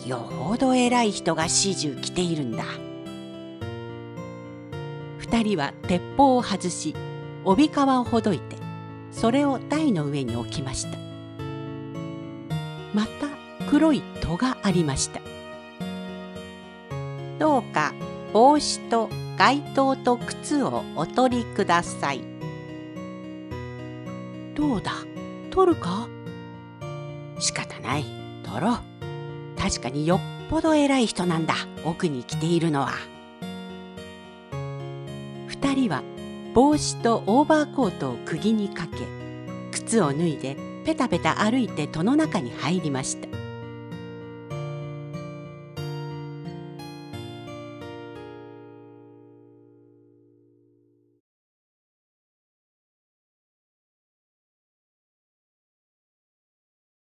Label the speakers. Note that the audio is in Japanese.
Speaker 1: よほど偉い人が始終来ているんだ。二人は鉄砲を外し、帯皮をほどいて、それを台の上に置きました。また黒い戸がありました。どうか帽子と街灯と靴をお取りください。どうだ、取るか？仕方ない、取ろう。確かによっぽど偉い人なんだ、奥に来ているのは。二人は帽子とオーバーコートを釘にかけ、靴を脱いでペタペタ歩いて戸の中に入りました。